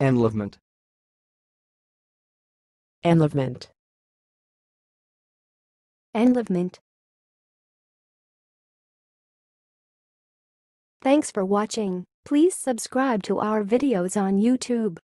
enlevement, enlevement, enlevement. Thanks for watching. Please subscribe to our videos on YouTube.